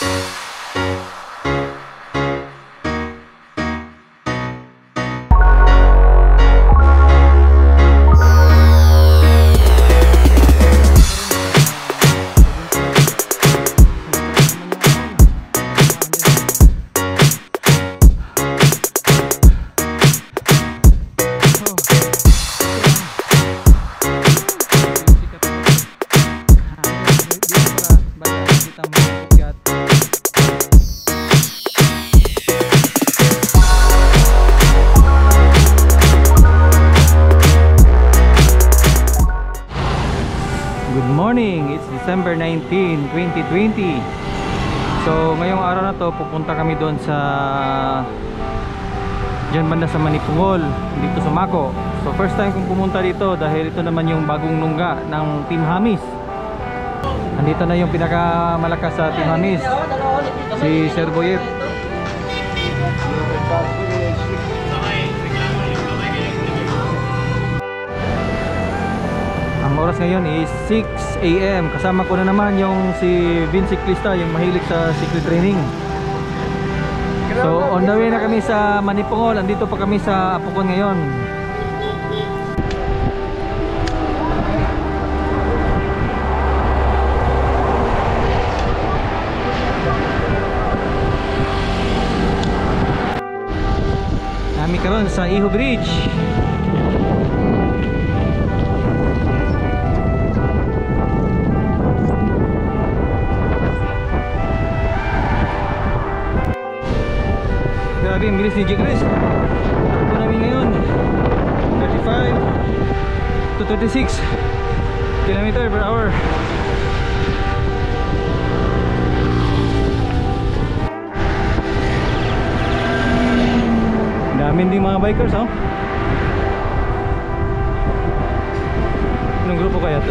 Good morning, it's December 19, 2020. So ngayong araw na to pupunta kami doon sa dyan banda sa Manipungol, dito sa Mako. So first time kong pumunta dito dahil ito naman yung bagong nungga ng Team Hamis. Andito na yung pinakamalakas sa Team Hamis, si Sir Boyet. Ang oras ngayon is 6 AM. Kasama ko na naman yung si Vince Ciclista, yung mahilig sa cycle training. So on the way na kami sa Manipungol. Andito pa kami sa Apukon ngayon. Kami karon sa Iho Bridge. Grabe, ang bilis ni Jigris. Takbo namin ngayon 35 to 36 km/h. Daming din mga bikers, oh. Anong grupo kaya to?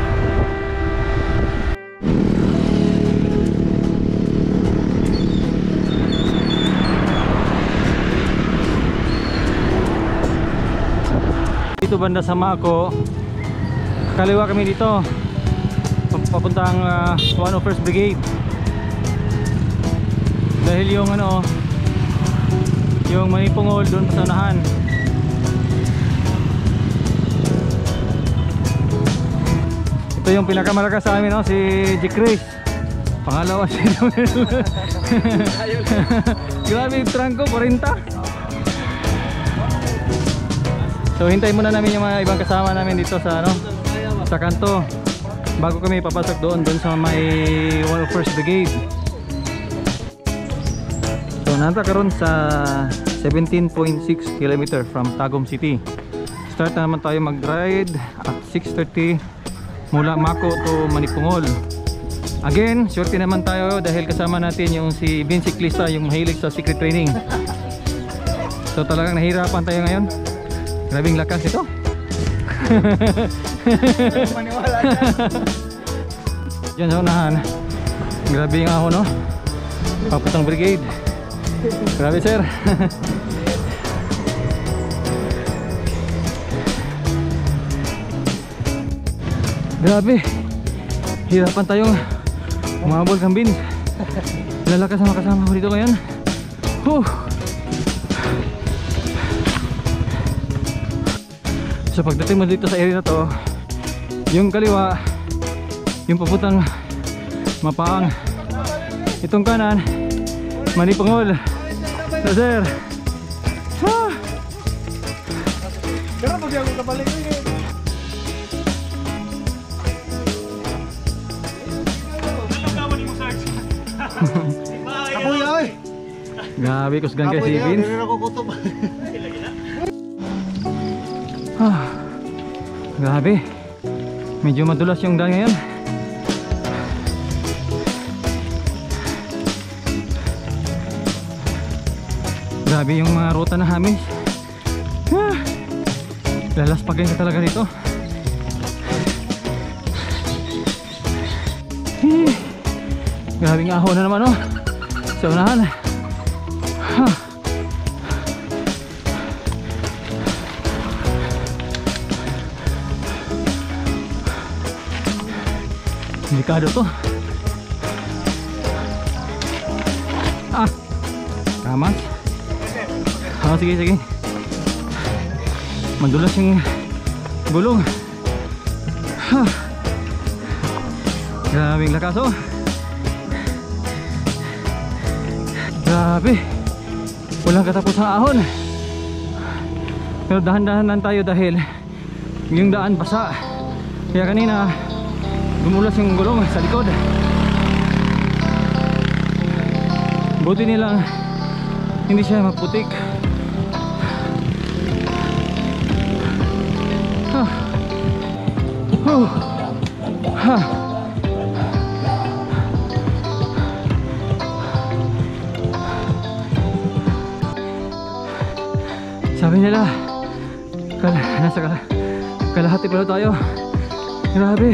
Dito banda sa Mako, kaliwa kami dito papuntang 101st Brigade. Dahil yung ano, yung Manipungol doon sa unahan. Ito yung pinakamalakas sa amin, no? Si Jigris. Pangalawa si Noel. Grabe yung trangko, 40. So hintayin muna namin yung mga ibang kasama namin dito sa ano, sa kanto bago kami papasok doon sa may 101st Brigade. So nanta karon sa 17.6 km from Tagum City. Start na naman tayo mag-ride at 6:30 mula Mako to Manipungol. Again, shorty naman tayo dahil kasama natin yung si Vince Ciclista, yung mahilig sa secret training. So talagang nahirapan tayo ngayon. Grabing lakas ito. Maniwala ka. Diyan sa unahan. Grabe yung ahon, no? Papuntang Brigade. Grabe, sir. Grabe. Hirapan tayong umabol kambin. Lalakas ang makasama ko dito ngayon. So pagdating mo dito sa area na to, yung kaliwa, yung papuntang Mapaang, itong kanan Manipungol. So sir, pero pag ako kabalik ko yun. Grabe, kusgan kay si Vince. Grabe, medyo madulas yung daan ngayon. Grabe yung mga ruta na Hamis. Lalaspagin ka talaga dito. Grabe ng ahon na naman, oh. Sa unahan. Delikado to. Ah, ramas. Oh, sige, sige. Madulas yung gulong. Grabing lakas oh. Grabe. Walang katapusang ahon. Pero dahan-dahan lang tayo dahil yung daan basa. Kaya kanina gumulas yung gulong sa likod. Buti nilang hindi siya maputik. Sabi nila nasa kalahati pala tayo. Grabe.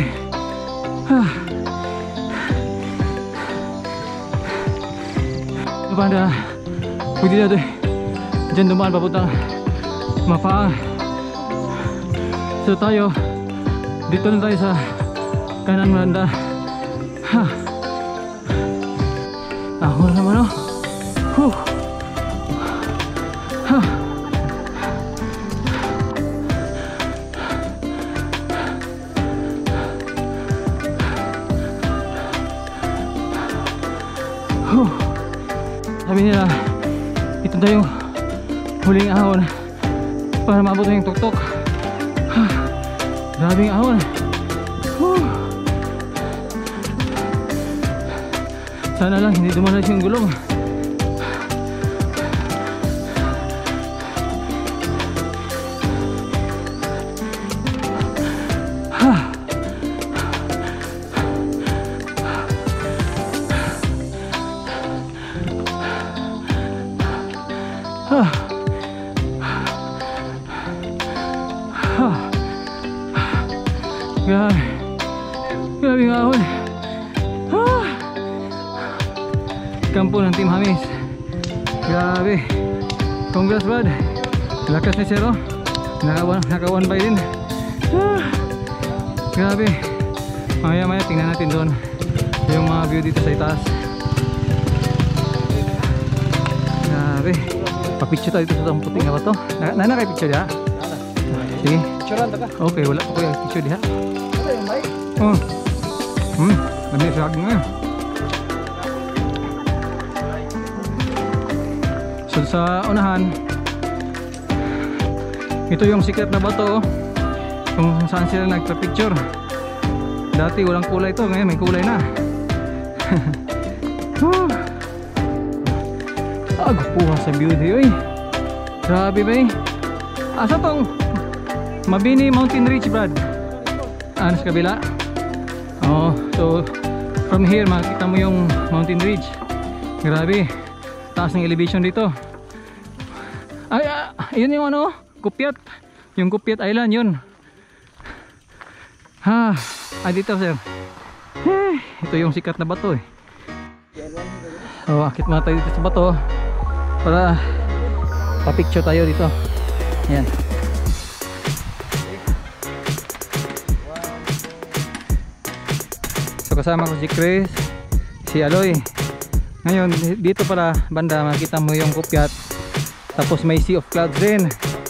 Banda pwede na doon dyan dumaan papuntang Mafaang. So tayo dito na tayo sa kanan banda. Ahon naman oh. Sabi nila ito na yung huling ahon para maabot na yung tuktok. Grabing ahon. Sana lang hindi dumalas yung gulong. Grabe nga ahon. Kampo ng Team Hamis. Grabe. Congrats bud. Lakas ni Zero. Naka 1 by din. Grabe. Maya maya tingnan natin doon yung mga view dito sa itaas. Grabe. Papicture tayo dito sa puting na ba to? Nana kay picture diha? Sige. Okay, wala pa ko yung picture diha. Oh. Ganda sa akin ngayon. So sa unahan, ito yung secret na bato kung saan sila nagpa-picture. Dati walang kulay ito, ngayon may kulay na. Agpuha sa beauty oy. Grabe ba eh. Asa tong Mabini Mountain Ridge Brad? Sa kabila. Oh, so from here makikita mo yung mountain ridge. Grabe, taas ng elevation dito. Ay, yun yung ano, Kupyat. Yung Kupyat Island yun. Dito sir. Ito yung sikat na bato eh. So akit muna tayo dito sa bato para pa-picture tayo dito. Ayan. Kasama ko si Chris, si Aloy. Ngayon dito pala banda makita mo yung Kupyat. Tapos may Sea of Clouds din.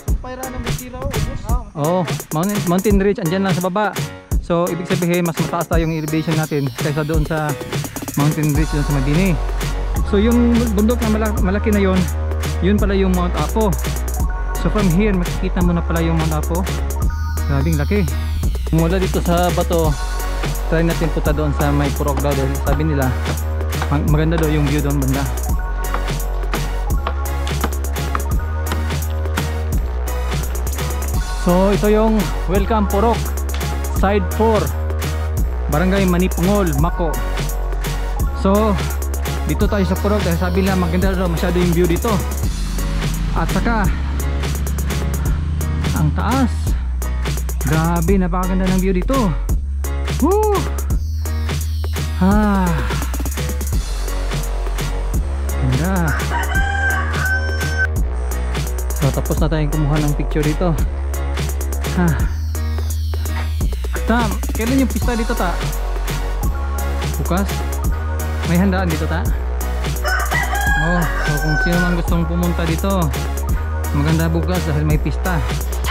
Oh, mountain ridge andyan lang sa baba. So ibig sabihin mas mataas tayong elevation natin kaysa doon sa mountain ridge doon sa Mabini. So yung bundok na malaki na yon, yun pala yung Mount Apo. So from here makikita mo na pala yung Mount Apo. Grabing laki. Mula dito sa bato, try natin punta doon sa may Purok daw dahil sabi nila maganda daw yung view doon banda. So ito yung Welcome Purok Side 4 Barangay Manipungol, Mako. So dito tayo sa Purok dahil sabi nila maganda daw masyado yung view dito. At saka ang taas. Grabe, napakaganda ng view dito. Woo! Ganda. So tapos na tayong kumuha ng picture dito. Tam, kailan yung pista dito ta? Bukas? May handaan dito ta? Oh, so kung sino man gustong pumunta dito, maganda bukas dahil may pista.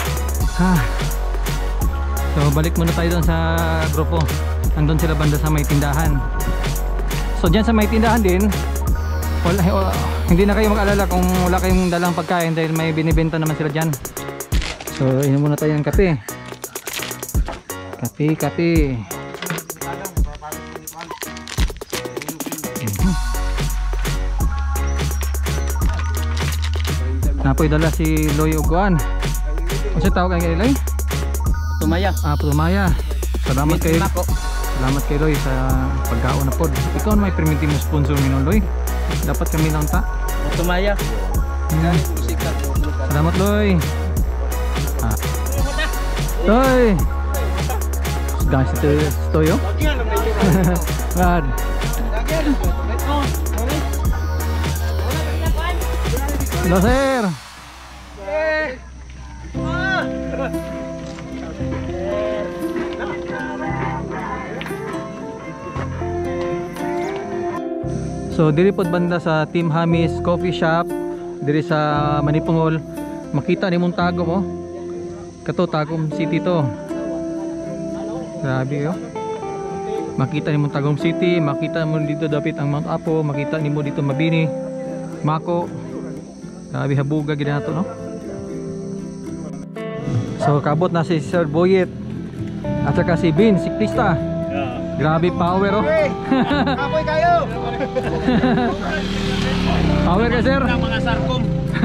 So balik muna tayo doon sa grupo. Andun sila banda sa may tindahan. So dyan sa may tindahan din, hindi na kayo mag-alala kung wala kayong dalang pagkain dahil may binibenta naman sila dyan. So inom muna tayo ng kape. Kape. Napoy dala si Loy Uguan. Ano siya tawag kay Loy? Tumaya. Tumaya. Salamat kay Loy sa pagkaon na pod. Ikaw may permitting mo sponsor ni Loy. Dapat kami lang ta. Tumaya. Salamat Loy. Loy. Guys, ito Toyo. God. Hello sir. So diri pod banda sa Team Hamis Coffee Shop diri sa Manipungol. Makita ni mong Tagum mo. Kato Tagum City to. Grabe oh. Makita ni mong Tagum City, makita mo dito dapit ang Mount Apo, makita ni mo dito Mabini, Mako. Grabe habuga gid nato no. So kabot na si Sir Boyet at saka si Bin, siklista. Grabe power oh. Apoy kayo. Power ka sir. Mga sarkom.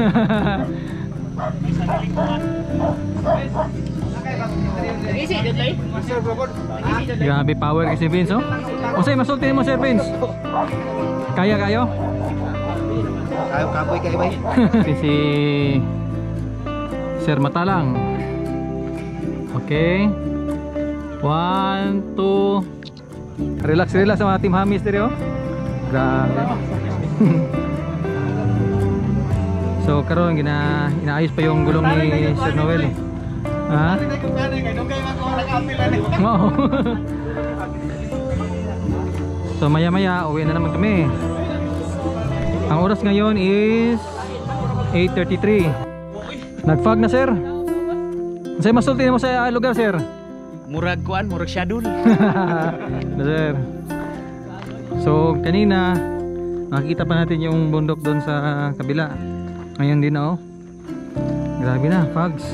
Grabe power kasi Vince oh. O say masultin mo Sir Vince. Kaya kayo? Kayo kapoy kayo bay. Si Sir Matalang. Okay. 1, 2. Relax sa mga Team Hamis dito oh. Grabe. So karon inaayos pa yung gulong ni Sir Noel. Ha? Wow. So maya uwi na naman kami. Ang oras ngayon is 8:33. Nag-fog na sir. Say masulti mo sa lugar sir. Murag schedule. Sir. So kanina nakita pa natin yung bundok doon sa kabila. Ngayon din na oh. Grabe na, fogs.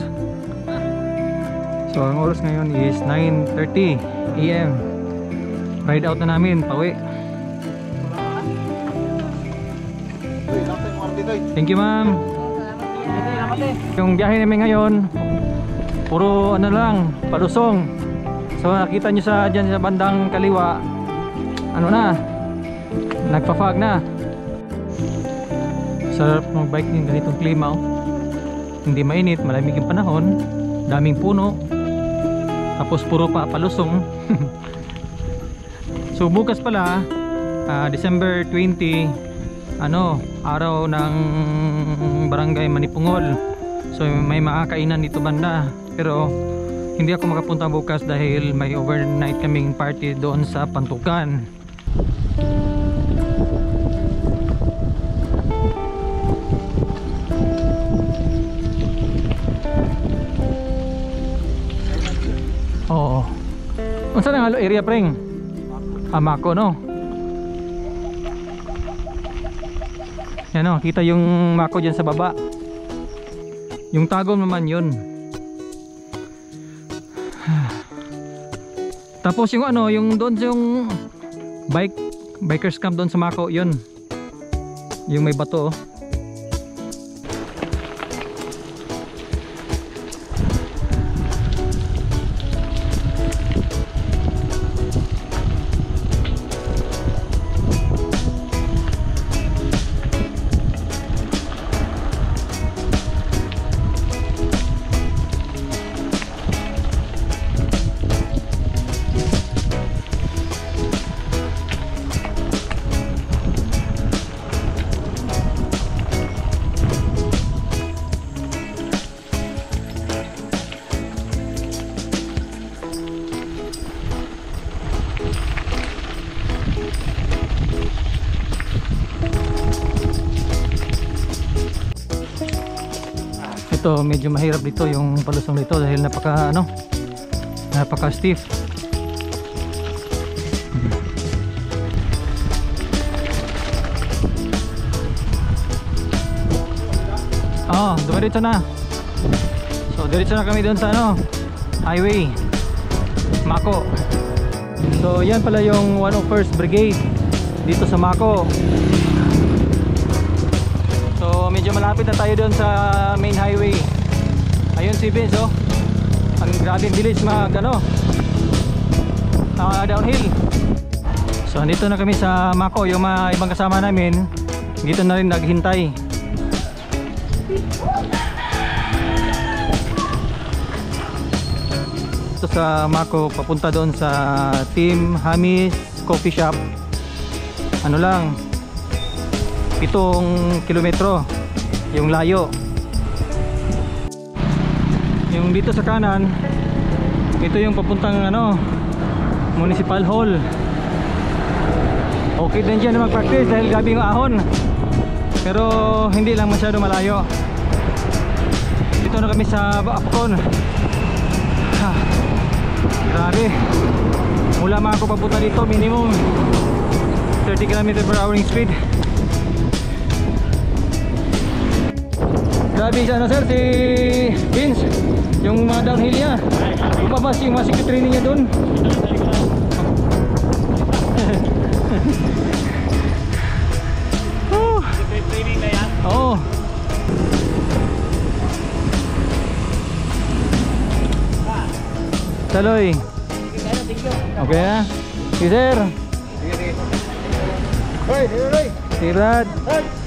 So ang oras ngayon is 9:30 AM. Ride out na namin, pauwi. Thank you ma'am. Yung biyahe namin ngayon puro ano lang, palusong. So nakita nyo dyan sa bandang kaliwa, ano na, nagpa-fog na. Sarap mag-bike din ganitong klima oh. Hindi mainit, malamig yung panahon, daming puno, tapos puro pa palusong. So bukas pala December 20, araw ng Barangay Manipungol. So may makakainan dito banda, pero hindi ako makapunta bukas dahil may overnight kaming party doon sa Pantukan. Oo. Unsa nang area preng? Mako no. Yan o, kita yung Mako dyan sa baba. Yung Tagum naman yun. Tapos yung yung doon yung bikers camp doon sa Mako yun. Yung may bato oh. Ito medyo mahirap dito yung palusong dito dahil napaka stiff. Oh, dumiretso na. So diretso na kami doon sa highway Mako. So yan pala yung 101st Brigade dito sa Mako. So medyo malapit na tayo doon sa main highway. Ayun si Vince, oh. Ang grabing bilis downhill. So dito na kami sa Mako. Yung mga ibang kasama namin dito na rin naghintay. Ito sa Mako papunta doon sa Team Hamis Coffee Shop. Ano lang, 7 kilometro yung layo. Yung dito sa kanan, ito yung papuntang Municipal Hall. Okay din dyan na mag-practice dahil gabi yung ahon, pero hindi lang masyado malayo. Dito na kami sa Afcon. Grabe, mula Mako papunta dito minimum 30 km/h speed. Grabe si sir, si Vince, yung mga downhill niya. Lumabas yung mga secret training niya dun. Secret training na yan? Oo. Taloy. Okay na? Sige sir. Hoy, Sirat.